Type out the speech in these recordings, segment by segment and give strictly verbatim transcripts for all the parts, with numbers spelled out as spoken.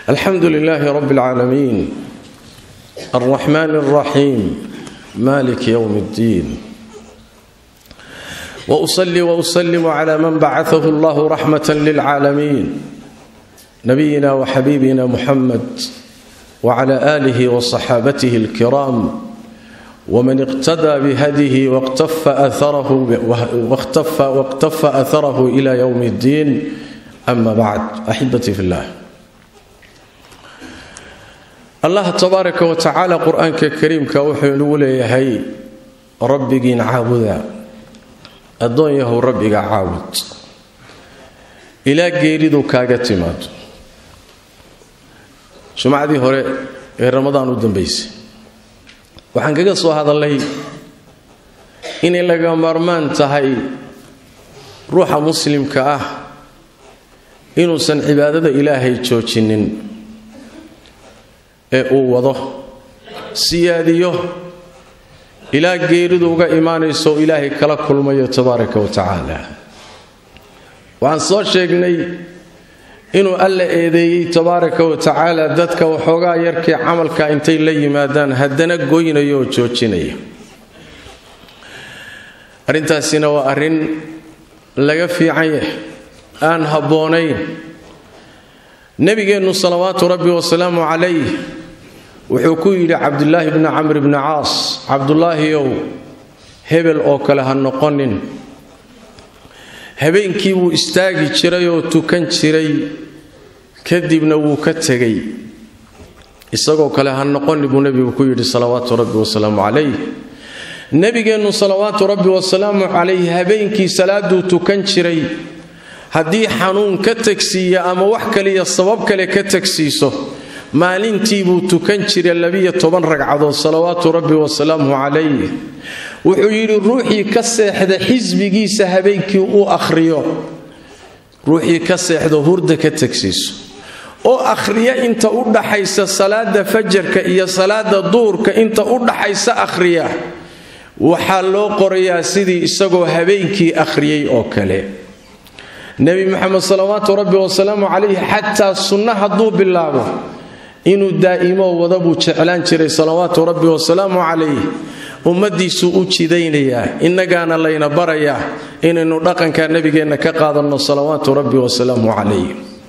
الحمد لله رب العالمين الرحمن الرحيم مالك يوم الدين وأصلي وأسلم على من بعثه الله رحمة للعالمين نبينا وحبيبنا محمد وعلى آله وصحابته الكرام ومن اقتدى بهديه واقتفى أثره واقتفى واقتفى أثره إلى يوم الدين. أما بعد، أحبتي في الله، الله تبارك وتعالى قرآن كريم كوحي الأولى هي ربك عابدا الدنيا هو ربك عابد إلى جيريدو كاغتيمات شو معدي هوري رمضان ودن بيس waxaan kaga soo hadalay in laga marmaan tahay ruuxa muslimka ah inuu san cibaadada ilaahay joojinin ee uu wado siyaadiyo ila geeridu uga iimaanayso ilaahay kala kulmayo tabaaraka wa taala. waxaan soo sheegnay inuu alla eedeeyay tabaaraka wa taala dadka waxoogaa yarkii camalka intay la yimaadaan haddana goynayo oo joojinaya. arrintaasina waa arrin laga fiican yahay aan habboonayn. nabigeennu salawaatu rabbi wasalaamu calayh wuxuu ku yidhi cabdullaahi ibni camr ibni caas, cabdullaahiyow hebel oo kale ha noqonin. habeenkii wuu istaagi jiray oo tukan jiray, kadibna wuu ka tegay. isagoo kale ha noqon buu nabigu ku yidhi salawaatu rabbi wasalaamu calayh. nabigeennu salawaatu rabbi wasalaamu calayh habeenkii salaaduu tukan jiray, haddii xanuun ka tagsiiya ama wax kaliya sabab kale ka tagsiiso, maalintii buu tukan jiray labiyo toban ragcadood salawaatu rabbi wasalaamu calayh. wuxuu yidhi ruuxii ka seexda xisbigiisa habeenkii uu akhriyo, ruuxii ka seexdo hurda ka tagsiiso oo akhriya inta u dhaxaysa salaada fajarka iyo salaada duurka inta u dhaxaysa akhriya, waxaa loo qorayaa sidii isagoo habeenkii akhriyay oo kale. nabi maxamed salawaatu rabbi wasalaamu calayh xataa sunna hadduu bilaabo inuu daa'imo wada buu jeclaan jiray salawaatu rabbi wasalaamu calayh. ummadiisu u jidaynayaa, innagaana layna barayaa inaynu dhaqanka nabigeenna ka qaadanno salawaatu rabbi wasalaamu calayh.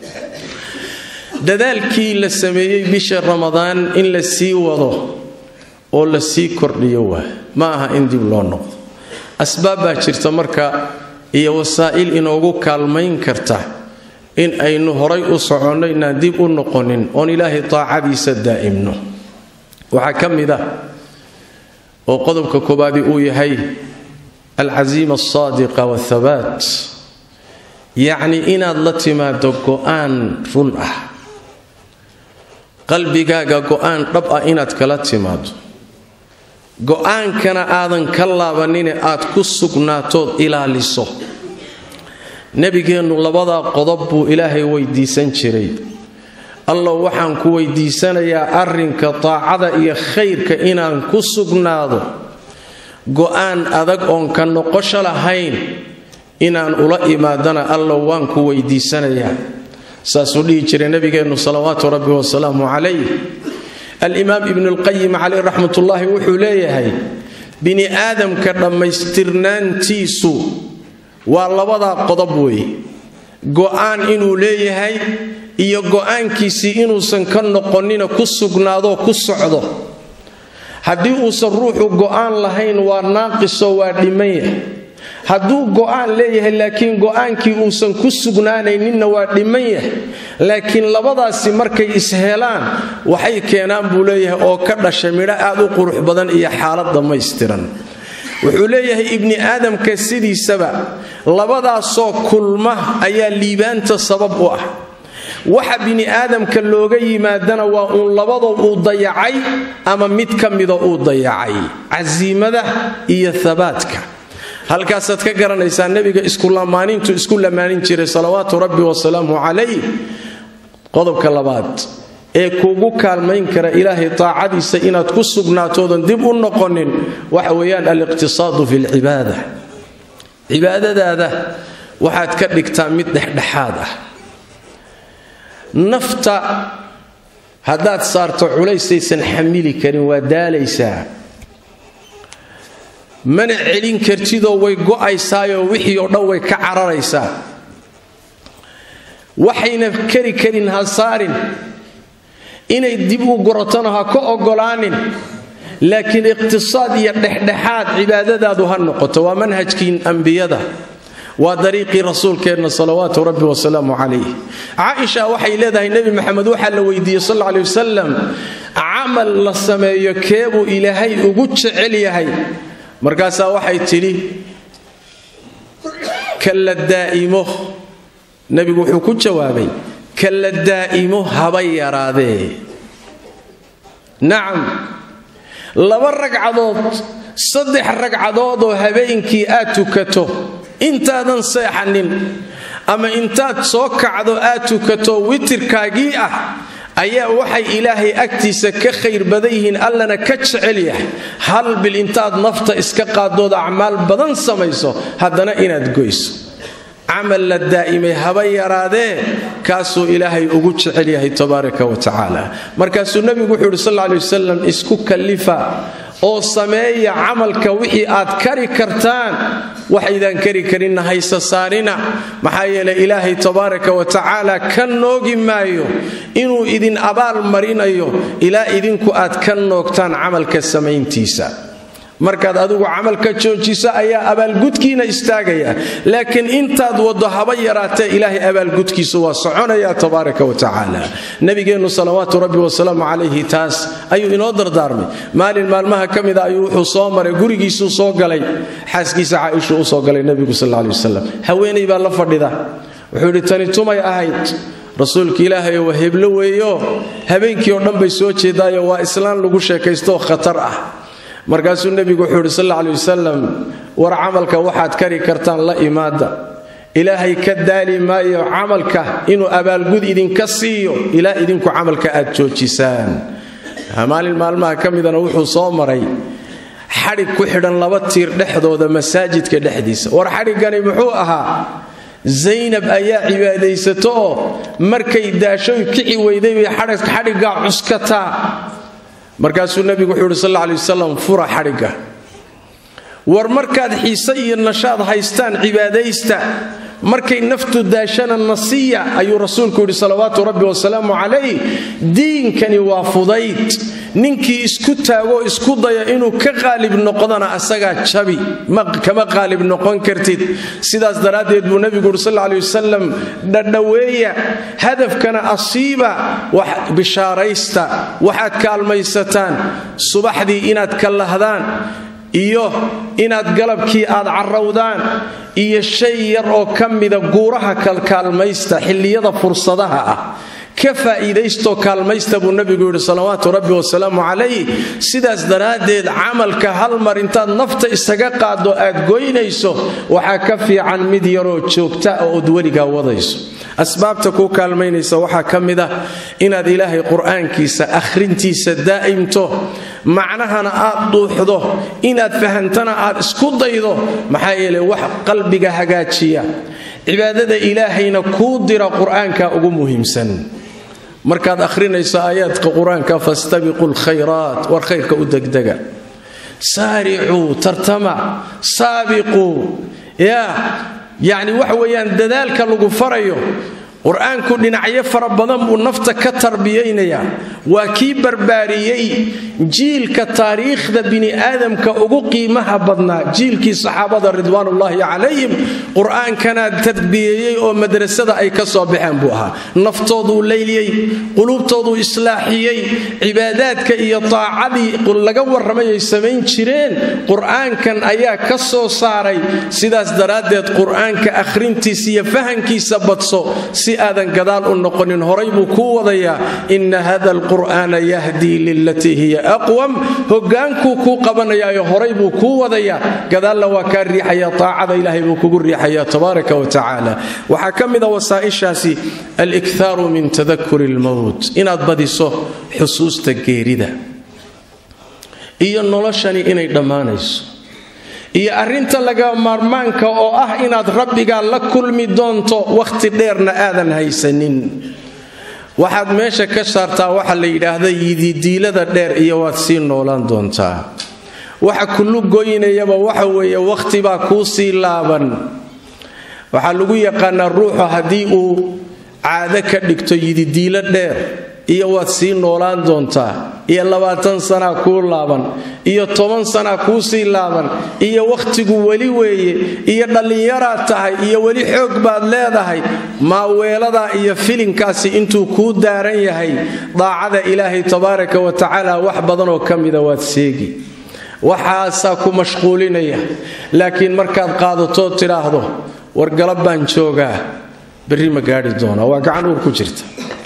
dadaalkii la sameeyey bisha ramadaan in la sii wado oo la sii kordhiyo waa ma aha in dib loo noqdo. asbaab baa jirta marka iyo wasaa'il inoogu kaalmayn karta in aynu horay u soconno inaan dib u noqonin oon ilaahay taacadiisa daa'imno. waxaa ka mid ah oo qodobka koobaadi uu yahay alcaziima alsaadiqa waathabaat, yacni inaad la timaado go'aan run ah, qalbigaaga go'aan dhab ah inaad kala timaado, go'aankana aadan ka laabanine aad ku sugnaatood ilaaliso. nebigeennu labadaa qodob buu ilaahay weydiisan jiray. allah waxaan ku weydiisanayaa arrinka taacada iyo khayrka inaan ku sugnaado, go'aan adag oon ka noqosho lahayn inaan ula imaadana allah waan ku weydiisanayaa. saasuu dhihi jiray nabigeennu salawaatu rabbi wasalaamu calayh. alimaam ibnu lqayim caleyh raxmatullaahi wuxuu leeyahay bini aadamka dhammaystirnaantiisu waa labadaa qodob weeye, go'aan inuu leeyahay iyo go'aankiisii inuusan ka noqonina ku sugnaadoo ku socdo. haddii uusan ruuxu go'aan lahayn waa naaqisoo waa dhiman yahay. hadduu go'aan leeyahay laakiin go'aankii uusan ku sugnaanayninna waa dhiman yahay. laakiin labadaasi markay ishelaan waxay keenaan buu leeyahay oo ka dhashay midho aad u qurux badan iyo xaalad dhammaystiran. wuxuu leeyahay ibni aadamka sidiisaba labadaasoo kulma ayaa liibaanta sabab u ah. waxa bini aadamka looga yimaadana waa uun labadoo uu dayacay ama mid ka mida uu dayacay, casiimada iyo thabaadka. halkaasaad ka garanaysaa nebiga iskulamaanintu isku lamaanin jiray salawaatu rabbi wasalaamu calayh. qodobka labaad ee kugu kaalmayn kara ilaahay taacadiisa inaad ku sugnaatoodan dib u noqonin waxa weeyaan aliqtisaadu fi lcibaada. cibaadadaada waxaad ka dhigtaa mid dhexdhexaad ah. nafta haddaad saarto culaysaysan xamili karin waa daalaysaa mana celin kartidoo way go'aysaayoo wixii oo dhan way ka cararaysaa waxayna kari karin ha saarin inay dib u gorotona ha ka ogolaanin laakiin iqtisaad iyo dhexdhexaad cibaadadaadu ha noqoto waa manhajkii ambiyada waa dariiqii rasuulkeenna salawaatu rabbi wasalaamu calayh caaisha waxay leedahay nebi maxamed waxaa la weydiiyey sal alla alay wasalam camal la sameeyo keebuu ilaahay ugu jecel yahay markaasaa waxay tidhi kala daa'imo nebigu wuxuu ku jawaabay kala daa'imo haba yaraadee nacam laba ragcadood saddex ragcadood oo habeenkii aad tukato intaadan seexanin ama intaad soo kacdo aad tukato witirkaagii ah ayaa waxay ilaahay agtiisa ka khayr badan yihiin allana ka jecel yahay hal bil intaad nafta iska qaadooda acmaal badan samayso haddana inaad goyso camal la daa'imay haba yaraadee kaasuu ilaahay ugu jecel yahay tabaaraka wa tacaala markaasuu nebigu wuxuu yidhi sal alla alay wasalam isku kallifa oo sameeya camalka wixii aad kari kartaan waxaydaan kari karinna haysa saarina maxaa yeelay ilaahay tabaaraka wa tacaala ka noogi maayo inuu idin abaal marinayo ilaa idinku aad ka noogtaan camalka samayntiisa markaad adigu camalka joojiso ayaa abaalgudkiina istaagaya laakiin intaad wado haba yaraatee ilaahay abaalgudkiisu waa soconaya tabaaraka wa tacaala nabigeennu salawaatu rabbi wasalaamu calayhi taas ayuu inoo dardaarmay maalin maalmaha ka mida ayuu wuxuu soo maray gurigiisuu soo galay xaaskiisa caaisha u soo galay nebigu sal alla alay wasalam haweenay baa la fadhida wuxuu yidhi tani tumay ahayd rasuulka ilaahay waa heblo weeyo habeenkii oo dhan bay soo jeedaayo waa islaan lagu sheekaystooo khatar ah markaasuu nebigu wuxuu yidhi sal alla alay wasalam war camalka waxaad kari kartaan la imaada ilaahay ka daali maayo camalka inuu abaalgud idinka siiyo ilaa idinku camalka aad joojisaan maalin maalmaha ka midana wuxuu soo maray xadhig ku xidhan laba tiir dhexdooda masaajidka dhexdiisa war xadhiggani muxuu ahaa zaynab ayaa cibaadaysato oo markay daashoy kici weyday bay xadhiggaa cuskataa markaasuu nebigu wuxuu yidhi sal alla alay wasalam fura xadhigga war markaad xiise iyo nashaad haystaan cibaadaysta markay naftu daashana nasiya ayuu rasuulku yidhi salawaatu rabbi wasalaamu calayh diinkani waa fudayd ninkii isku taagoo isku daya inuu ka qaalib noqdana asagaa jabi kama qaalib noqon kartid sidaas daraaddeed buu nebigu yidhi sal alla alay wasalam dhadhaweeya hadafkana asiiba wax bishaaraysta waxaad kaalmaysataan subaxdii inaad ka lahdaan iyo inaad galabkii aad carrawdaan iyo shay yar oo ka mida guuraha kalkaalmaysta xilliyada fursadaha ah ka faa'iidaystoo kaalmaysta buu nebigu yidhi salawaatu rabbi wasalaamu calayh sidaas daraaddeed camalka hal mar intaad nafta isaga qaaddo aad goynayso waxaa ka fiican mid yaroo joogta oo od weligaa wadayso asbaabta kuu kaalmaynaysa waxaa ka mid ah inaad ilaahay qur'aankiisa akhrintiisa daa'imto macnahana aad dhuuxdo inaad fahantana aad isku daydo maxaa yeelay wax qalbiga hagaajiya cibaadada ilaahayna kuu dira qur'aanka ugu muhiimsan markaad akhrinayso aayaadka qur-aanka fastabiqu lkhayraat war khayrka u degdega saaricuu tartama saabiquu ya yacni waxa weeyaan dadaalka lagu farayo qur-aanku dhinacyo fara badan buu nafta ka tarbiyaynayaa waa kii barbaariyey jiilka taariikhda bini aadamka ugu qiimaha badnaa jiilkii saxaabada ridwaanullaahi calayhim qur-aankana tarbiyeeyey oo madrasada ay ka soo baxeen buu ahaa naftooduu layliyey quluubtooduu islaaxiyey cibaadaadka iyo taacadii laga warramay ay samayn jireen qur-aankan ayaa ka soo saaray sidaas daraaddeed qur-aanka akhrintiisa iyo fahankiisa badso si aadan gadaal u noqonin horay buu kuu wadayaa inna hada alqur'aana yahdii lilatii hiya aqwam hogaankuu kuu qabanayaayo horay buu kuu wadayaa gadaalna waa kaa riixaya taacada ilaahay buu kugu riixaya tabaaraka wa tacaala waxaa ka mida wasaa'ishaasi alikhaaru min tadakuri lmowt inaad badiso xusuusta geerida iyo noloshani inay dhammaanayso iyo arrinta laga maarmaanka oo ah inaad rabbigaa la kulmi doonto wakhti dheerna aadan haysanin waxaad meesha ka saartaa waxa la yiraahdo yididiilada dheer iyo waad sii noolaan doontaa waxa kullu goynayaba waxa weeye waqti baa ku sii laaban waxa lagu yaqaan ruuxu hadii uu caado ka dhigto yididiila dheer iyo waad sii noolaan doontaa iyo labaatan sano ku laaban iyo toban sano ku sii laaban iyo waqtigu wali weeye iyo dhalinyaro tahay iyo wali xoog baad leedahay ma weelada iyo filinkaasi intuu ku daaran yahay daacada ilaahay tabaaraka wa tacaala wax badan oo kamida waad seegi waxaasa ku mashquulinaya laakiin markaad qaadato tiraahdo war galab baan joogaa bari ma gaari doona waa gacan uur ku jirta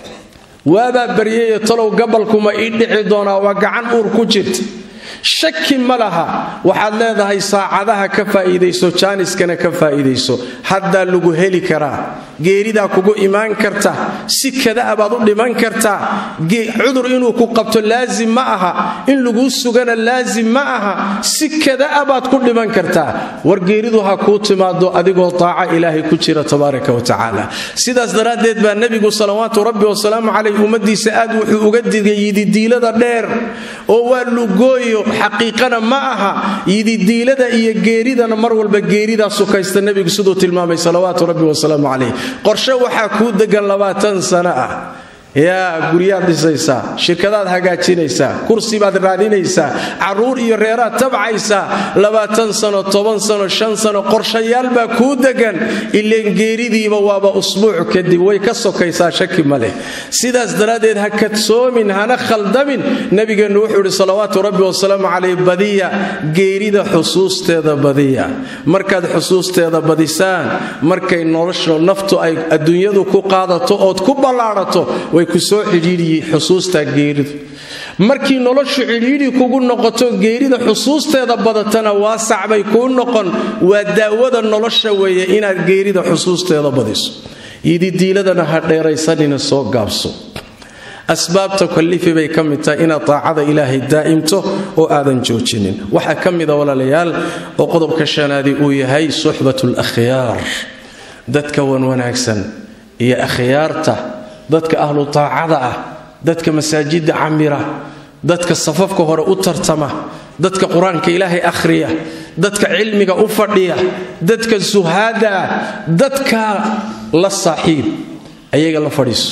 waaba bariyay talow gabalkuma ii dhici doona waa gacan uur ku jirta shaki malaha waxaad leedahay saacadaha ka faa'iideyso jaaniskana ka faa'iideyso hadda lagu heli karaa geerida kugu iimaan karta si kada abaad u dhiman karta cudur inuu ku qabto laazim ma aha in lagu sugana laazim ma aha si kada abaad ku dhiman karta war geeridu ha ku timaado adigoo taaca ilaahay ku jira tabaaraka wa tacaala sidaas daraadeed baa nabigu salawaatu rabbi wa salaamu alayhi ummadiisa aad wuxuu uga digay yididiilada dheer oo waa lugooyo xaqiiqana ma aha yididiilada iyo geeridana mar walba geerida sukaysta nabigu sidoo tilmaamay salawaatu rabbi wa salaamu alayhi qorshe waxa ku degan labaatan sano ah yaa guriyaad dhisaysa shirkadaad hagaajinaysa kursi baad raadinaysa caruur iyo reeraad tabcaysa labaatan sano toban sano shan sano qorshayaal baa ku degan ileen geeridiiba waaba usbuuc kadib way ka sokaysaa shaki male sidaas daraadeed ha kadsoomin hana khaldamin nabigeenu wuxuu yiri salawaatu rabbi wa salaamu alayhi badiya geerida xusuusteeda badiya markaad xusuusteeda badisaan markay nolosha naftu ay adduunyadu ku qaadato oo ku ballaarato ku soo xiriiriyay xusuusta geeridu markii noloshu xiriiri kugu noqoto geerida xusuusteeda badatana waa sacbay ku noqon waa daawada nolosha weeye inaad geerida xusuusteeda badiso yididiiladana ha dheeraysanina soo gaabso asbaabta kalifi bay kamidta ina taacada ilaahay daa'imto oo aadan joojinin waxa kamida walaalayaal oo qodobka shanaadi uu yahay suhbatul akhyaar dadka wan wanaagsan iyo akhyaarta dadka ahlu taacada ah dadka masaajida camira dadka safafka hore u tartama dadka quraanka ilaahay akhriya dadka cilmiga u fadhiya dadka zuhada dadka la saaxiib ayaga la fadhiiso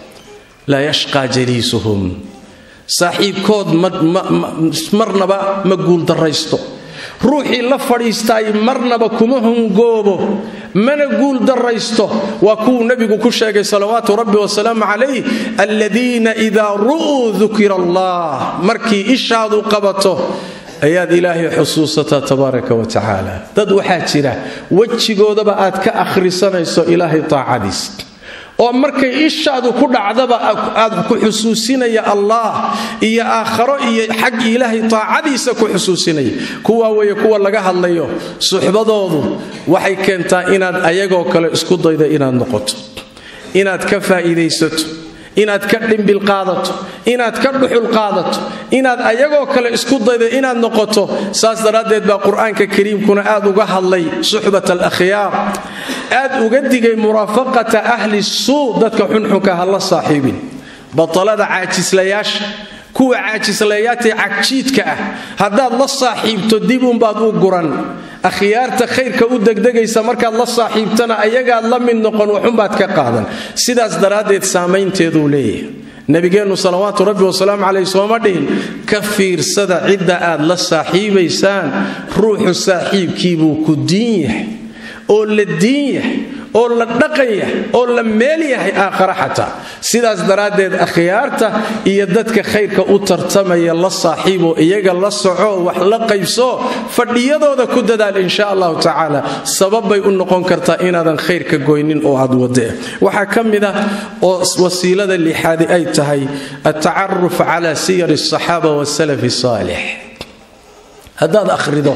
la yashqa jalisuhum saaxiibkood marnaba ma guul daraysto ruuxii la fadhiistay marnaba kuma hungoobo mana guul daraysto waa kuu nabigu ku sheegay salawaatu rabbi wa salaamu alayhi alladina idha ru'u dhukira allah markii ishaadu qabato ayaad ilaahay xusuusata tabaaraka wa tacaala dad waxa jira wajigoodaba aad ka akhrisanayso ilaahay taacadiis oo markay ishaadu ku dhacdaba aad ku xusuusinaya Allah iyo aakhiro iyo xaq ilaahay taacadiisa ku xusuusinaya kuwa way kuwa laga hadlayo suxbadoodu waxay keentaa inaad ayagoo kale isku daydo inaad noqoto inaad ka faa'iideysato inaad ka dhimbil qaadato inaad ka dhuxul qaadato inaad ayagoo kale isku daydo inaad noqoto saas daraadeed baa quraanka kariimkuna aad uga hadlay suhbatul akhyaar aad uga digay murafaqata ahli suu dadka xunxunka hala saaxiibin batalada caajislayaasha kuwa caajislayaati cagjiidka ah hadaad la saaxiibto dib un baad u guran akhyaarta khayrka u degdegaysa markaad la saaxiibtana ayaga la mid noqon waxun baad ka qaadan sidaas daraadeed saameynteedu leeyahay nabigeenu salawaatu rabbi wa salaamu alayhi sooma dhihin ka fiirsada cidda aad la saaxiibaysaan ruuxu saaxiibkiibuu ku diin yahay oo la diin yahay oo la dhaqan yahay oo la meel yahay aakhira xataa sidaas daraadeed akhyaarta iyo dadka khayrka u tartamaya la saaxiibo iyaga la soco wax la qaybso fadhiyadooda ku dadaal insha Allah taala sababay u noqon kartaa inaadan khayrka goynin oo aad wade waxa kamida oo wasiilada lixaadi ay tahay at-ta'arruf ala siyar as-sahaba was-salaf as-salih hadaad akhrido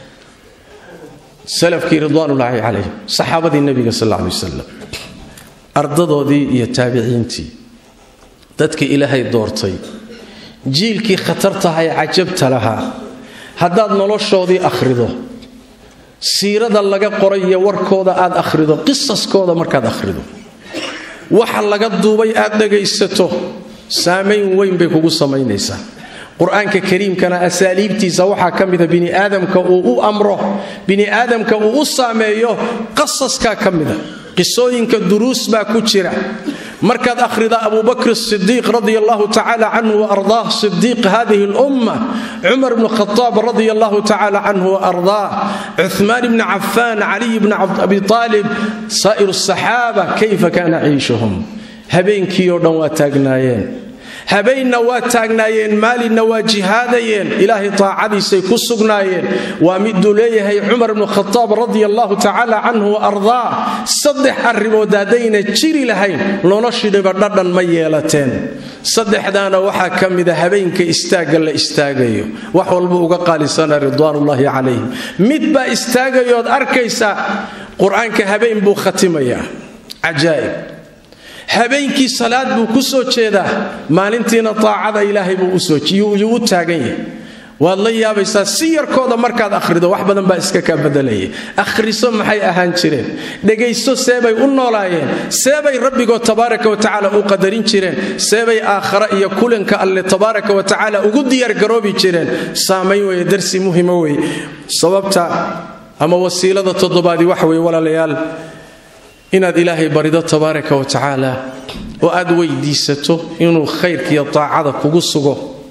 salafkii ridwaanullaahi calayhim saxaabadii nabiga sallallahu alayhi wasallam ardadoodii iyo taabiciintii dadkii ilaahay doortay jiilkii khatartahay cajabta lahaa haddaad noloshoodii akhrido siirada laga qoray iyo warkooda aad akhrido qisaskooda markaad akhrido waxa laga duubay aad dhagaysato saameyn weyn bay kugu samaynaysaa quraanka kariimkana asaaliibtiisa waxa kamida bini aadamka uu u amro bini aadamka uu u saameeyo qasaska kamida qisooyinka duruus baa ku jira markaad akhrida Abu Bakr as-Siddiq radiyallahu ta'ala anhu wa ardaah siddiq hadhihi al-umma Umar ibn Khattab radiyallahu ta'ala anhu wa ardaah Uthman ibn Affan Ali ibn Abi Talib sa'ir as-sahaba kayfa kana 'ayshuhum habeenkii oo dhan waa taagnaayeen habeenna waa taagnaayeen maalina waa jihaadayeen ilaahi taacadiisay ku sugnaayeen waa mid leeyahay Umar ibn Khattab radiyallahu ta'ala anhu wa ardaa saddex arrimood hadayna jiri lahayn noloshidaba dhadhan ma yeelateen saddexdaana waxa kamid ah habeenka istaaga la istaagayo wax walba uga qaalisana ridwaanullaahi calayhi mid ba istaagayo arkaysa quraanka habeen buu khatimayaa ajaayib habeenkii salaad buu ku soo jeedaa maalintiina taacada ilaahay buu u soo jiyo u taagan yahay waad la yaabaysaa si yarkooda markaad akhrido wax badan baa iska ka bedelay akhriso maxay ahaan jireen dhageysto seebay u noolaayeen seebay rabbigo tabaaraka wa tacaala u qadarin jireen seebay aakhira iyo kulanka alle tabaaraka wa tacaala ugu diyaar garoobi jireen saameyn way darsi muhiim way sababta ama wasiilada toddobaadi wax way walaalayaal inaad ilaahay barido tabaaraka wa tacaala oo aad weydiisato inuu khayrka iyo taacada kugu sugo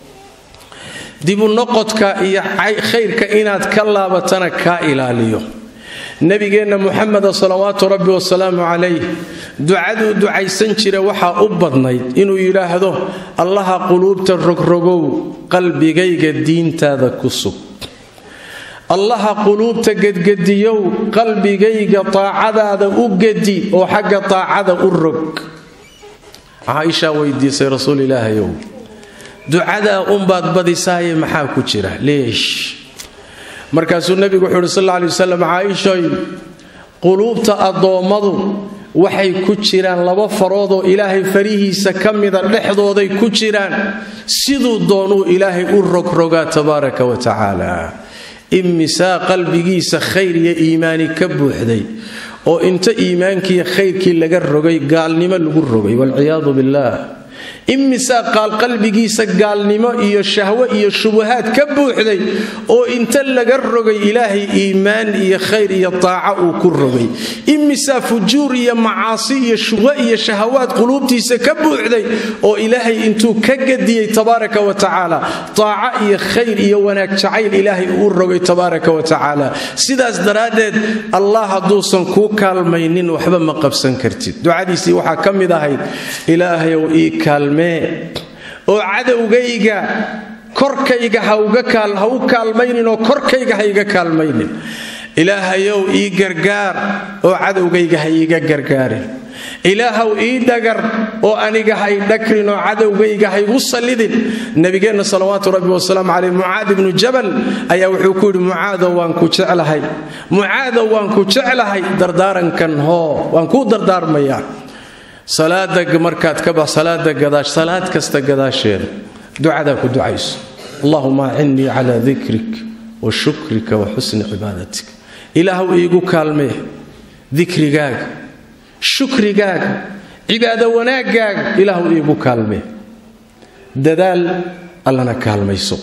dibu noqodka iyo khayrka inaad ka laabatana ka ilaaliyo nabigeena muhammad sallallahu rabbi wa salaamu alayhi ducadu ducaysan jira waxa u badnayd inuu yiraahdo allaha quluubta rogrogow qalbigayga diintaada ku sug allaha quluubta gadgadiyow qalbigayga taacadaada u gadi oo xagga taacada u rog Aisha weydiisay rasuul ilaahay ducada umbaad badisay maxaa ku jira leesh markaasuu nabigu wuxuu sallallahu alayhi wasallam Aisha quluubta adoomadu waxay ku jiraan laba farood oo ilaahay farihiisa kamida dhexdooday ku jiraan sidoo doonuu ilaahay u rogroga tabaaraka wa tacaala imisa qalbigiisa khayr iyo iimaani ka buuxday oo inta iimaankii khayrkii laga rogay gaalnimo lagu rogay wal ciyaadu billah imisa qaal qalbigiisa gaalnimo iyo shahwa iyo shubahaad ka buuxday oo inta laga rogay ilaahay iimaan iyo khayr iyo taaca uu ku rogay imisa fujuur iyo macaasi iyo shubha iyo shahawaad quluubtiisa ka buuxday oo ilaahay intuu ka gadiyay tabaaraka wa tacaala taaca iyo khayr iyo wanaag jacayl ilaahay uu rogay tabaaraka wa tacaala sidaas daraadeed allah haduusan ku kaalmaynin waxba ma qabsan kartid ducadiisii waxa kamid ahayd ilaahay oo ii kaalmay oo cadawgayga korkayga ha uga kaal ha u kaalmaynin oo korkayga ha iga kaalmaynin ilaahayow ii gargaar oo cadawgayga ha iga gargaarin ilaahaw ii dhagar oo aniga ha i dhakrin oo cadawgayga ha igu salidin nabigeena salawaatu rabbi wa salaam alayhi muaad ibn jabal ayaa wuxuu ku yiri muaad waan ku jeclahay muaad waan ku jeclahay dardaarankan hoo waan ku dardaarmayaa salaada markaad ka baa salaada gadaash salaad kasta gadaasheeda ducada ku ducayso allahumma inni ala dhikrik wa shukrika wa husni ibadatik ilaahu iigu kaalmee dhikrigaaga shukrigaaga ibada wanaagaaga ilaahu iigu kaalmee dadaal allana kaalmayso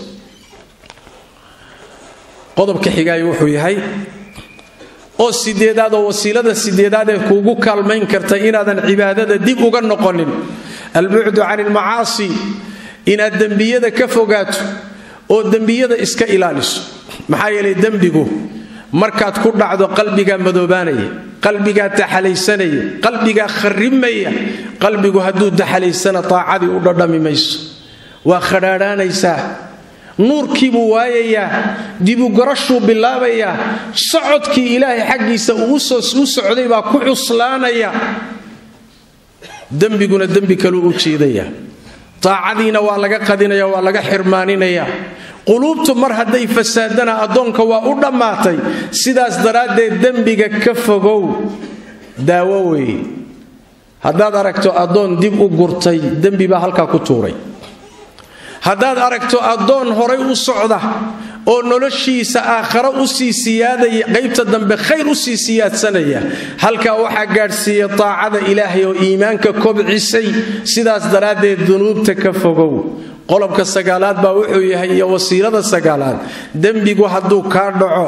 qodobka xigay wuxuu yahay oo sideedaad oo wasiilada sideedaad ee kuugu kaalmayn karta inaadan cibaadada dib uga noqonin albu'du 'anil ma'asi inaad dambiyada ka fogaato oo dambiyada iska ilaaliso maxaa yeelay dambigu markaad ku dhacdo qalbiga madoobaanaya qalbiga taxalaysanaya qalbiga kharrimaya qalbigu haduu taxalaysana taacadi u dhadhami mayso waa kharaaraanaysa nuurkii buu waayayaa dibu garashu bilaabaya socodkii ilaahay xaqiisa uu soo socday baa ku cuslaanaya dambiguna dambi kale u jeedaya taacadiina waa laga qadinaya waa laga xirmaaninaya quluubtu mar haday fasaadana adoonka waa u dhamaatay sidaas daraadeed dambiga ka fogow daawo way hadaad aragto adoon dib u gurtay dambi baa halka ku tuuray hadaad aragto adoon horay u socda oo noloshiisa aakhiro u sii siyaadaya qaybta dambe khayr u sii siyaadsanaya halka waxa gaarsiiyay taacada ilaahay oo iimaanka kobcisay sidaas daraadeed dunuubta ka fogow qolobka sagaalaad baa wuxuu yahay iyo wasiilada sagaalaad dambigu hadduu ka dhaco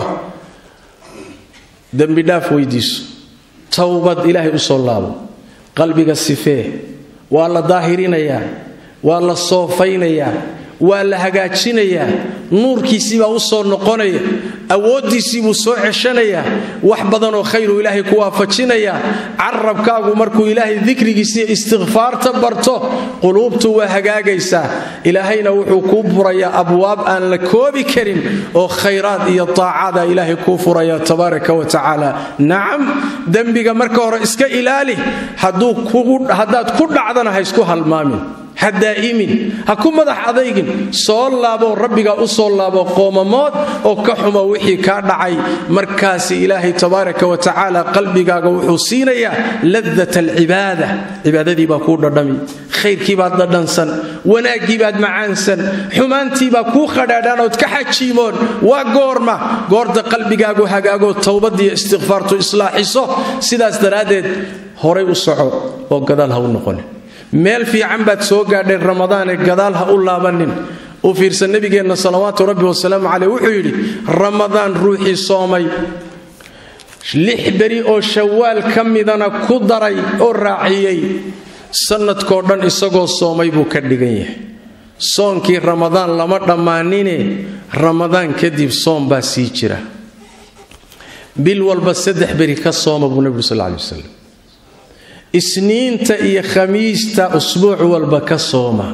dambi dhaaf weydiiso tawbad ilaahay u soo laabo qalbiga sifee waa la daahirinayaa waa la soofaynayaa waa la hagaajinayaa nuurkiisii baa u soo noqonaya awoodiisii buu soo ceshanaya wax badan oo khayr uu ilaahay ku waafajinaya carabkaagu markuu ilaahay dhikrigiisa iyo istighfaarta barto quluubtu waa hagaagaysa ilaahayna wuxuu ku furayaa abwaab aan la koobi karin oo khayraad iyo taacada ilaahay ku furaya tabaaraka wa tacaala nacam dambiga marka hore iska ilaali hadduu kugu hadaad ku dhacdana ha isku halmaamin hadaa'imin ha ku madax adeygin soo laabo rabbiga u soo laabo qoomamood oo ka xumo wixii ka dhacay markaas ilaahay tabaaraka wa tacaala qalbigaaga wuxuu siinayaa ladata alibada ibadadii baa ku dhadhami khayrkii baad dhadhansan wanaagii baad macaansan xumaantii baa ku qadhaadhan oo ka xajiimoon waa goorma goorda qalbigaagu hagaago tawbad iyo istighfaartu islaaxiso sidaas daraadeed horay u soco oo gadaal ha u noqon meel fiican baad soo gaadhay ramadaan ee gadaal ha u laabanin u fiirsan nabigeenna salawaatu rabbi wasalaamu calayhi wuxuu yidhi ramadaan ruuxii soomay lix beri oo shawaal ka midana ku daray oo raaciyey sanadkoo dhan isagoo soomay buu ka dhigan yahay soonkii ramadaan lama dhammaanine ramadaan kadib soom baa sii jira bil walba saddex beri ka sooma buu nabigu sal alla alay wasalam isniinta iyo khamiista usbuuc walba ka sooma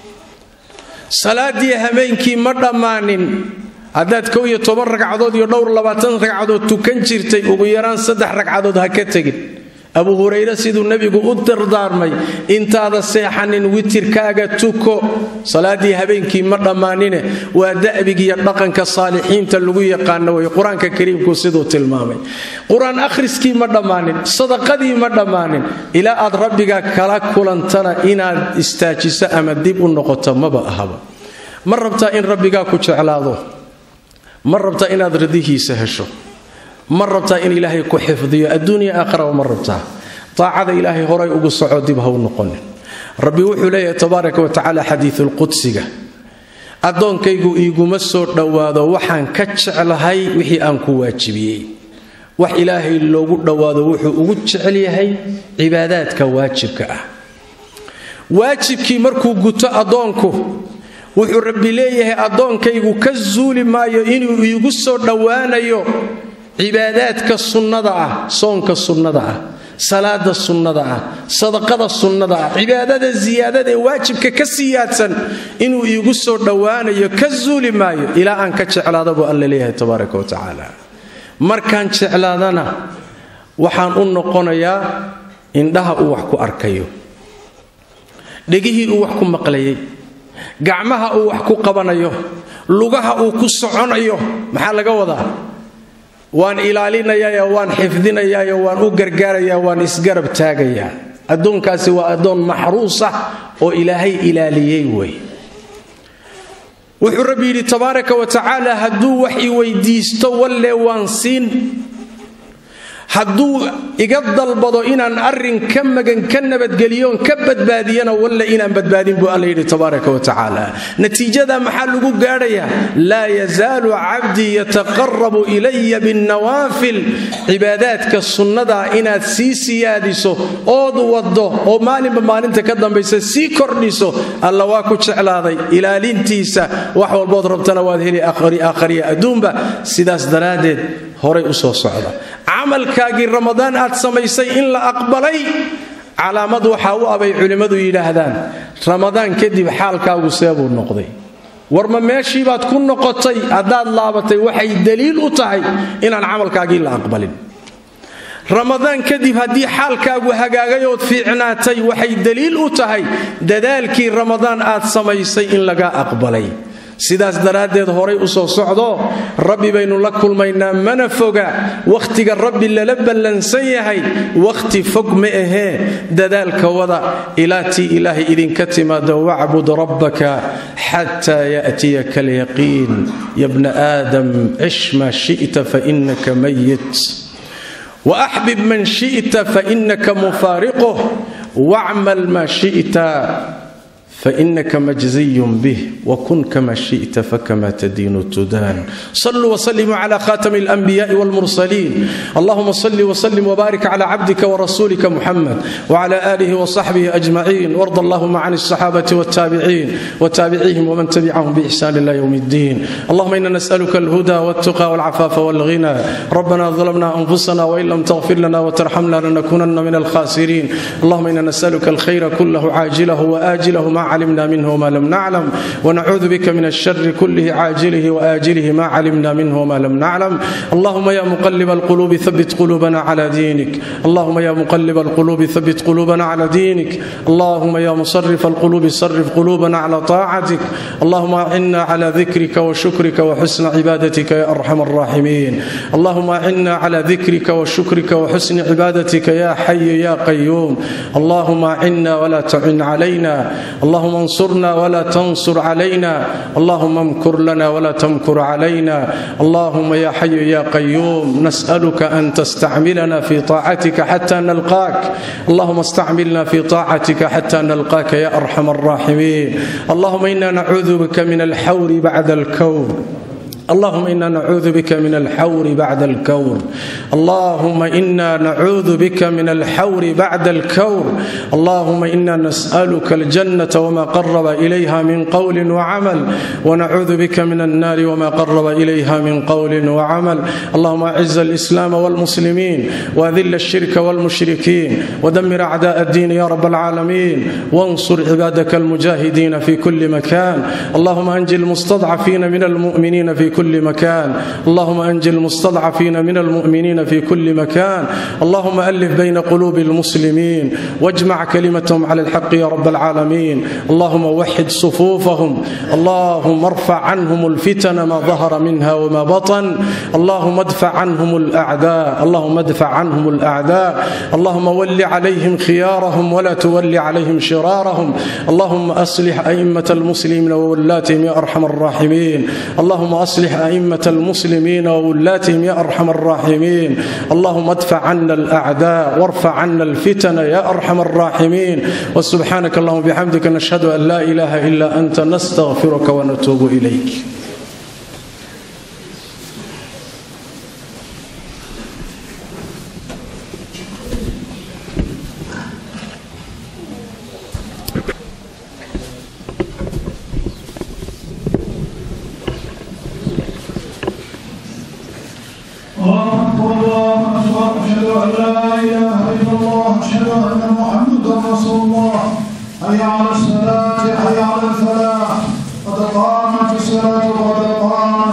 salaadii habeenkii ma dhammaanin haddaad kow iyo toban ragcadood iyo dhowr labaatan ragcadood tukan jirtay ugu yaraan saddex ragcadood ha ka tegin abu hurayra siduu nabigu u dardaarmay intaada seexanin witirkaaga tuko salaadii habeenkii ma dhammaanine waa da'biga iyo dhaqanka saalixiinta lagu yaqaano way quraanka kariimku siduu tilmaamay quraan akhriskii ma dhammaanin sadaqadii ma dhammaanin ilaa aad rabbiga kala kulantana inaad istaajiso ama dib u noqoto maba ahaba ma rabtaa in rabbiga ku jeclaado ma rabtaa inaad radihiisa hesho ma rabtaa in ilaahay ku xifdiyo adduunya aakhira ma rabtaa taacada ilaahay horay ugu soco dib ha u noqon rabbi wuxuu leeyahay tabaaraka wa tacaala xadiithul qudsiga adoonkaygu iiguma soo dhawaado waxaan ka jeclahay wixii aan ku waajibiyey wax ilaahay loogu dhawaado wuxuu ugu jecel yahay cibaadaadka waajibka ah waajibkii markuu guto adoonku wuxuu rabbi leeyahay adoonkaygu ka zuuli maayo inuu iigu soo dhawaanayo cibaadaadka sunnada ah soonka sunnada ah salaada sunnada ah sadaqada sunnada ah cibaadada ziyaadada ee waajibka ka siyaadsan inuu iigu soo dhawaanayo ka zuuli maayo ilaa aan ka jeclaado buu alla leeyahay tabaaraka wa tacaala markaan jeclaadana waxaan u noqonayaa indhaha uu wax ku arkayo dhegihii uu wax ku maqlayay gacmaha uu wax ku qabanayo lugaha uu ku soconayo maxaa laga wadaa waan ilaalinayaa waan xifdinayaa waan u gargaarayaa waan isgarab taagayaa adoonkaasi waa adoon maxruus ah oo ilaahay ilaaliyay way wuxuu rabbi yidhi tabaaraka wa tacaala hadduu wax i weydiisto walle waan siin hadduu iga dalbado inaan arrin ka magan ka nabadgeliyoon ka badbaadiyana walle inaan badbaadin buu alla yidhi tabaaraka wa tacaala natiijada maxaa lagu gaadhayaa laa yazaalu cabdii yataqarabu ilaya binnawaafil cibaadaadka sunnadaa inaad sii siyaadiso ood waddo oo maalinba maalinta ka dambaysa sii kordhiso alla waa ku jeclaaday ilaalintiisa wax walbood rabtana waad heli aakhariya adduunba sidaas daraaddeed horay u soo socda camalkaagii ramadaan aad samaysay in la aqbalay calaamad waxa u abay culimadu yiraahdaan ramadaan kadib xaalkaagu seebuu noqday warma meeshii baad ku noqotay hadaad laabatay waxay daliil u tahay inaan camalkaagii la aqbalin ramadaan kadib haddii xaalkaagu hagaagay ood fiicnaatay waxay daliil u tahay dadaalkii ramadaan aad samaysay in laga aqbalay sidaas daraadeed horay u soo socdo rabbi baynu la kulmaynaa mana foga waqtiga rabbi la ballansan yahay waqti fog ma ahee dadaalka wada ilaati ilaahi idinka timaado wa'bud rabbaka hatta ya'tiyaka al-yaqin ya ibn adam ish ma shi'ta fa innaka mayyit wa ahbib man shi'ta fa innaka mufariquh wa'mal ma shi'ta فإنك مجزي به وكن كما شئت فكما تدين تدان صلوا وسلموا على خاتم الأنبياء والمرسلين اللهم صل وسلم وبارك على عبدك ورسولك محمد وعلى آله وصحبه أجمعين وارض اللهم عن الصحابة والتابعين وتابعيهم ومن تبعهم بإحسان إلى يوم الدين اللهم إنا نسألك الهدى والتقى والعفاف والغنى ربنا ظلمنا أنفسنا وإن لم تغفر لنا وترحمنا لنكونن من الخاسرين اللهم إنا نسألك الخير كله عاجله وآجله مع علمنا منه ما لم نعلم ونعوذ بك من الشر كله عاجله وآجله ما علمنا منه ما لم نعلم اللهم يا مقلب القلوب ثبت قلوبنا على دينك اللهم يا مقلب القلوب ثبت قلوبنا على دينك اللهم يا مصرف القلوب صرف قلوبنا على طاعتك اللهم أعنا على ذكرك وشكرك وحسن عبادتك يا أرحم الراحمين اللهم أعنا على ذكرك وشكرك وحسن عبادتك يا حي يا قيوم اللهم أعنا ولا تعن علينا اللهم انصرنا ولا تنصر علينا اللهم امكر لنا ولا تمكر علينا اللهم يا حي يا قيوم نسألك أن تستعملنا في طاعتك حتى نلقاك اللهم استعملنا في طاعتك حتى نلقاك يا أرحم الراحمين اللهم إنا نعوذ بك من الحور بعد الكون اللهم إنا نعوذ بك من الحور بعد الكون اللهم إنا نعوذ بك من الحور بعد الكون اللهم إنا نسألك الجنة وما قرب إليها من قول وعمل ونعوذ بك من النار وما قرب إليها من قول وعمل اللهم أعز الإسلام والمسلمين وأذل الشرك والمشركين ودمر أعداء الدين يا رب العالمين وانصر عبادك المجاهدين في كل مكان اللهم أنجي المستضعفين من المؤمنين في كل مكان اللهم أنجي المستضعفين من المؤمنين في كل مكان اللهم ألف بين قلوب المسلمين واجمع كلمتهم على الحق يا رب العالمين اللهم وحد صفوفهم اللهم ارفع عنهم الفتن ما ظهر منها وما بطن اللهم ادفع عنهم الأعداء اللهم ادفع عنهم الأعداء اللهم ول عليهم خيارهم ولا تول عليهم شرارهم اللهم أصلح أئمة المسلمين وولاتهم يا أرحم الراحمين اللهم أصلح أئمة المسلمين وولاتهم يا أرحم الراحمين اللهم ادفع عنا الأعداء وارفع عنا الفتن يا أرحم الراحمين وسبحانك اللهم بحمدك نشهد أن لا إله إلا أنت نستغفرك ونتوب إليك حي على الصلاة حي على الفلاح قد قامت الصلاة